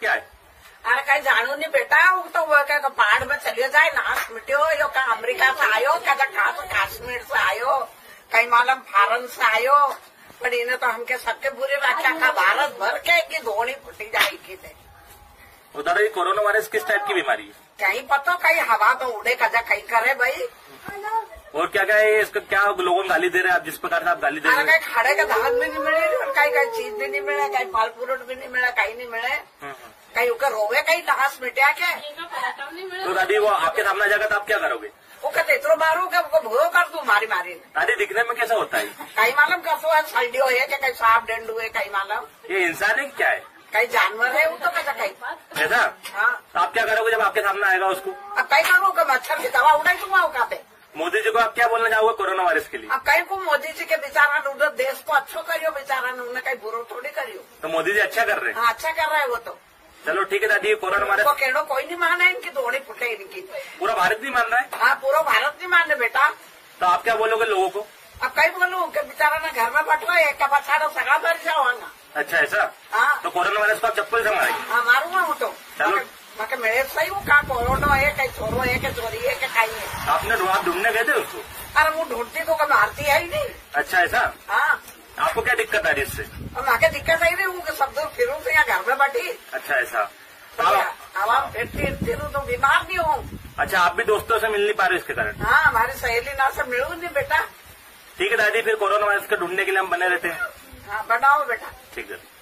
क्या है? अरे कहीं जानू नहीं बेटा, वो तो वो क्या पहाड़ में चले जाए नाश मिट्यो, यो का अमेरिका से आयो, क्या कहा तो कश्मीर से आयो, कहीं मालूम फॉरन से आयो, पर इन्हें तो हमके सबके बुरे व्याख्या का भारत भर के की धोनी फुटी जाएगी थे। उधर कोरोना वायरस किस टाइप की बीमारी है? कहीं पतो, कहीं हवा तो उड़े कजा कहीं करे भाई। और क्या क्या है इसका, क्या लोगों को गाली दे रहे हैं आप, जिस प्रकार से आप गाली दे रहे हैं? कहीं खाने का दाल भी नहीं मिले, और कहीं कहीं चीज भी नहीं मिले, कहीं फल फ्रूट भी नहीं मिला, कहीं नहीं मिले, कहीं उनका रोवे, कहीं डांस मिटिया के। तो दादी वो आपके सामने आ जाएगा तो आप क्या करोगे? वो कहते इतना मारू के वो भूयो कर दू मारी मारी। दादी दिखने में कैसा होता है? कहीं मालूम कसो है, सल्डियो है कि कहीं सांप डेंडू है, कहीं मालूम ये इंसान है क्या है? कहीं जानवर है, वो तो कैसा कहीं ऐसा? हाँ। तो आप क्या करोगे जब आपके सामने आएगा उसको? अब कहीं करूँ कि मच्छर की दवा उड़ाई दूंगा वो कहते। मोदी जी को आप क्या बोलना चाहोगे कोरोना वायरस के लिए? अब कहीं को मोदी जी के बेचारा उधर देश को अच्छो करियो, बेचारा ने उन्हें कहीं बुरो थोड़ी करियो। तो मोदी जी अच्छा कर रहे हैं? हाँ अच्छा कर रहा है वो तो। चलो ठीक है दादी, कोरोना वायरस तो केड़ो कोई नहीं माना, इनकी धोनी फुटे इनकी। पूरा भारत नहीं मान रहा है? हाँ पूरा भारत नहीं मानने बेटा। तो आप क्या बोलोगे लोगों को? अब कहीं बोलूँ कि बेचारा ने घर में बैठो, एक का बच्चा सगा भर जाओगा। अच्छा ऐसा? हाँ तो कोरोना वायरस को आप चप्पल से मारेंगे? हाँ मारूंगा वो तो। चलो मैं मेरे सही हूँ, कहा कोरोना है, कहीं छोरो है, कहीं चोरी है, कहीं खाई है। आपने आप ढूंढने गए थे उसको? अरे वो ढूंढती तो मारती है ही नहीं। अच्छा ऐसा? हाँ आपको क्या दिक्कत आ रही इससे? और माँ के दिक्कत आई नहीं हूँ कि सब दूर फिरूँ तो यहाँ घर में बैठी। अच्छा ऐसा? आवाम फिरती हूँ तो बीमार नहीं हूँ। अच्छा आप भी दोस्तों से मिल नहीं पा रहे इसके कारण? हाँ हमारी सहेली ना से मिलू नहीं बेटा। ठीक है दादी, फिर कोरोना वायरस को ढूंढने के लिए हम बने रहते हैं। हाँ बनाओ बेटा। ठीक है।